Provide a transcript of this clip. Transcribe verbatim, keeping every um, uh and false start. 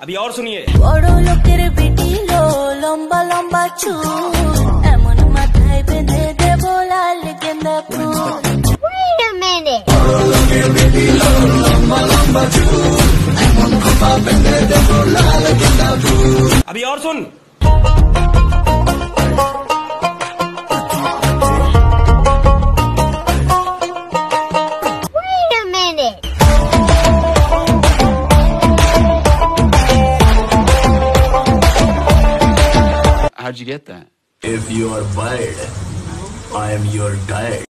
अभी और सुनिए। বড় লোকের বেটি লো লম্বা লম্বা চুল এমন মাথায় বেঁধে দেব লাল গেন্দা ফুল। Wait a minute. বড় লোকের বেটি লো লম্বা লম্বা চুল এমন খোপা বেঁধে দেব লাল গেন্দা ফুল। अभी और सुन। Wait a minute. How'd you get that? If you are bird, I am your guide.